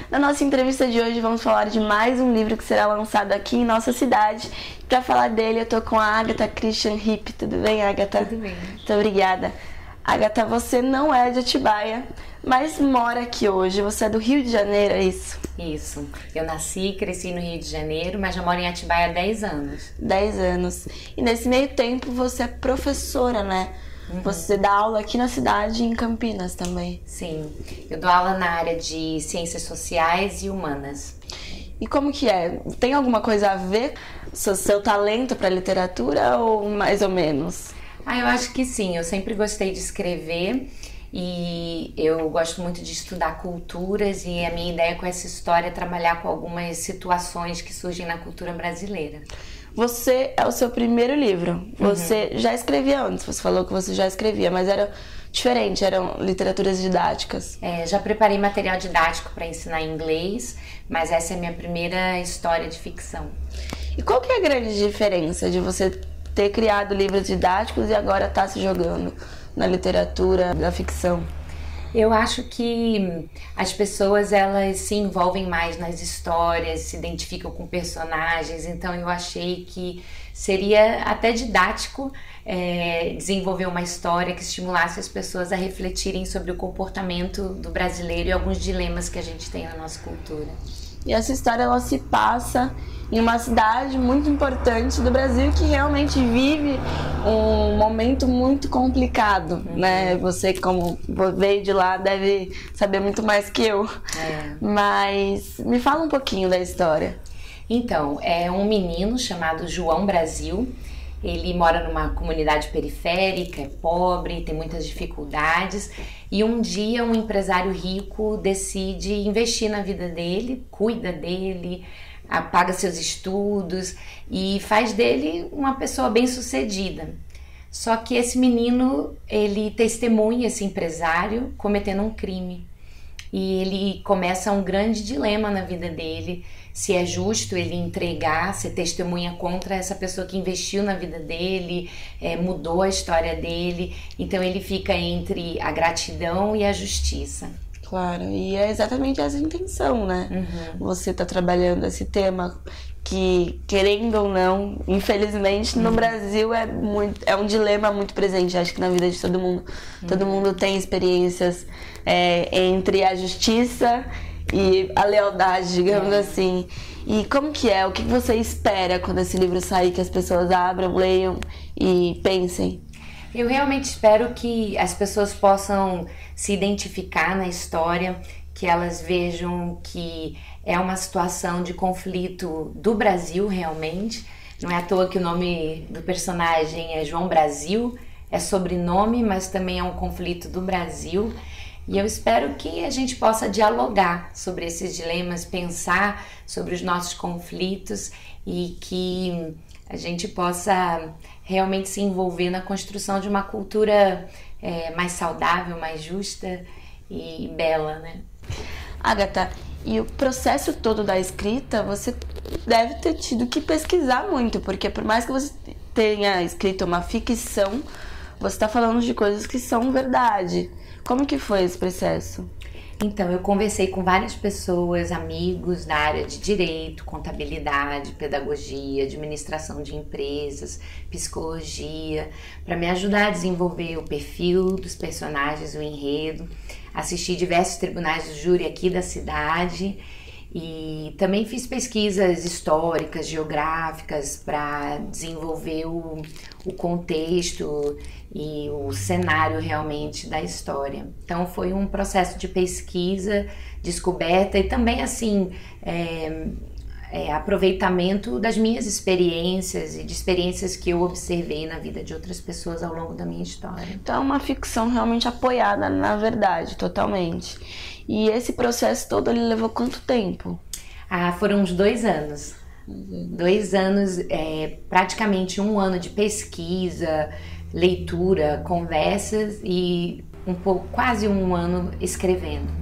Na nossa entrevista de hoje vamos falar de mais um livro que será lançado aqui em nossa cidade. Para falar dele eu tô com a Agatha Christian Hipp. Tudo bem, Agatha? Tudo bem. Muito obrigada. Agatha, você não é de Atibaia, mas mora aqui hoje. Você é do Rio de Janeiro, é isso? Isso. Eu nasci e cresci no Rio de Janeiro, mas já moro em Atibaia há 10 anos. 10 anos. E nesse meio tempo você é professora, né? Você dá aula aqui na cidade e em Campinas também. Sim. Eu dou aula na área de Ciências Sociais e Humanas. E como que é? Tem alguma coisa a ver seu talento para literatura ou mais ou menos? Eu acho que sim. Eu sempre gostei de escrever e eu gosto muito de estudar culturas, e a minha ideia com essa história é trabalhar com algumas situações que surgem na cultura brasileira. Você é o seu primeiro livro. Você já escrevia antes, você falou que você já escrevia, mas era diferente, eram literaturas didáticas. Já preparei material didático para ensinar inglês, mas essa é a minha primeira história de ficção. E qual que é a grande diferença de você ter criado livros didáticos e agora estar se jogando na literatura da ficção? Eu acho que as pessoas, elas se envolvem mais nas histórias, se identificam com personagens, então eu achei que seria até didático desenvolver uma história que estimulasse as pessoas a refletirem sobre o comportamento do brasileiro e alguns dilemas que a gente tem na nossa cultura. E essa história ela se passa em uma cidade muito importante do Brasil que realmente vive um momento muito complicado, né? Você, como veio de lá, deve saber muito mais que eu. Mas me fala um pouquinho da história. Então, é um menino chamado João Brasil. Ele mora numa comunidade periférica, é pobre, tem muitas dificuldades, e um dia um empresário rico decide investir na vida dele, cuida dele, paga seus estudos e faz dele uma pessoa bem-sucedida. Só que esse menino, ele testemunha esse empresário cometendo um crime. E ele começa um grande dilema na vida dele, se é justo ele entregar, ser testemunha contra essa pessoa que investiu na vida dele, mudou a história dele. Então ele fica entre a gratidão e a justiça. Claro, e é exatamente essa a intenção, né? Você tá trabalhando esse tema que, querendo ou não, infelizmente no Brasil é um dilema muito presente, acho que na vida de todo mundo. Todo mundo tem experiências entre a justiça e a lealdade, digamos assim. E como que é? O que você espera quando esse livro sair, que as pessoas abram, leiam e pensem? Eu realmente espero que as pessoas possam se identificar na história, que elas vejam que é uma situação de conflito do Brasil realmente. Não é à toa que o nome do personagem é João Brasil, é sobrenome, mas também é um conflito do Brasil. E eu espero que a gente possa dialogar sobre esses dilemas, pensar sobre os nossos conflitos e que a gente possa realmente se envolver na construção de uma cultura mais saudável, mais justa e bela, né? Agatha, e o processo todo da escrita, você deve ter tido que pesquisar muito, porque por mais que você tenha escrito uma ficção, você está falando de coisas que são verdade. Como que foi esse processo? Então, eu conversei com várias pessoas, amigos da área de direito, contabilidade, pedagogia, administração de empresas, psicologia, para me ajudar a desenvolver o perfil dos personagens, o enredo. Assisti diversos tribunais do júri aqui da cidade e também fiz pesquisas históricas, geográficas, para desenvolver o contexto e o cenário realmente da história. Então foi um processo de pesquisa, descoberta e também assim aproveitamento das minhas experiências e de experiências que eu observei na vida de outras pessoas ao longo da minha história. Então é uma ficção realmente apoiada na verdade, totalmente. E esse processo todo, ele levou quanto tempo? Foram uns 2 anos. 2 anos, praticamente 1 ano de pesquisa, leitura, conversas e quase 1 ano escrevendo.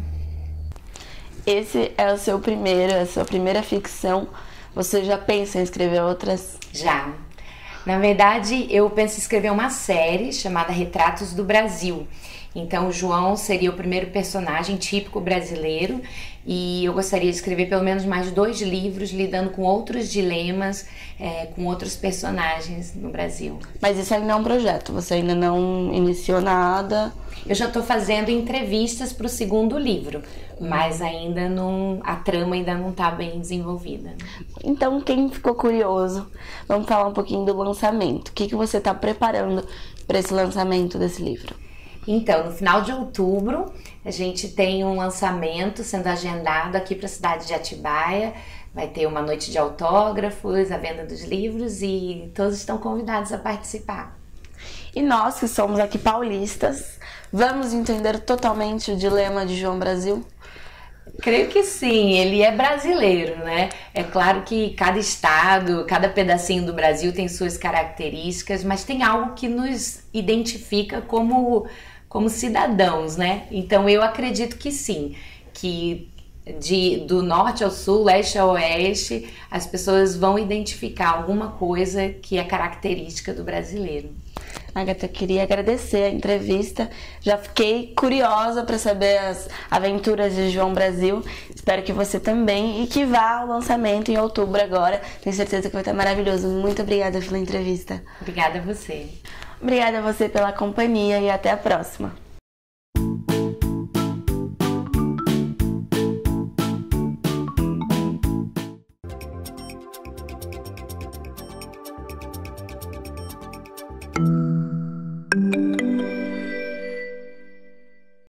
Esse é a sua primeira ficção. Você já pensa em escrever outras? Já. Na verdade, eu penso em escrever uma série chamada Retratos do Brasil. Então o João seria o primeiro personagem típico brasileiro e eu gostaria de escrever pelo menos mais 2 livros lidando com outros dilemas, com outros personagens no Brasil. Mas isso ainda é um projeto, você ainda não iniciou nada? Eu já estou fazendo entrevistas para o 2º livro, mas ainda não, a trama ainda não está bem desenvolvida. Então, quem ficou curioso, vamos falar um pouquinho do lançamento. O que você está preparando para esse lançamento desse livro? Então, no final de outubro, a gente tem um lançamento sendo agendado aqui para a cidade de Atibaia. Vai ter uma noite de autógrafos, a venda dos livros e todos estão convidados a participar. E nós, que somos aqui paulistas, vamos entender totalmente o dilema de João Brasil? Creio que sim, ele é brasileiro, né? É claro que cada estado, cada pedacinho do Brasil tem suas características, mas tem algo que nos identifica como cidadãos, né? Então eu acredito que sim, que do norte ao sul, leste ao oeste, as pessoas vão identificar alguma coisa que é característica do brasileiro. Agatha, eu queria agradecer a entrevista. Já fiquei curiosa para saber as aventuras de João Brasil. Espero que você também e que vá ao lançamento em outubro agora. Tenho certeza que vai estar maravilhoso. Muito obrigada pela entrevista. Obrigada a você. Obrigada a você pela companhia e até a próxima.